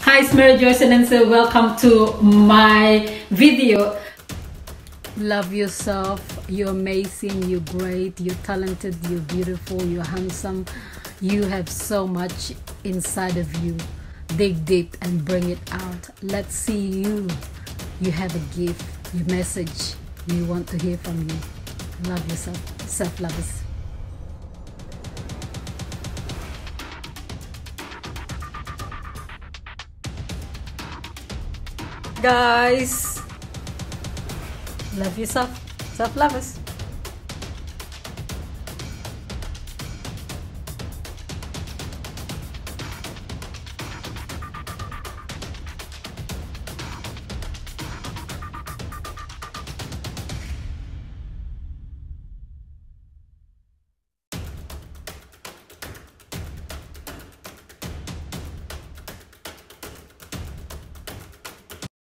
Hi, it's Mary Joyce and so welcome to my video. Love yourself. You're amazing, you're great, you're talented, you're beautiful, you're handsome. You have so much inside of you. Dig deep and bring it out. Let's see you. You have a gift, your message. We want to hear from you. Love yourself. Self-lovers. Guys, love yourself. Self-lovers.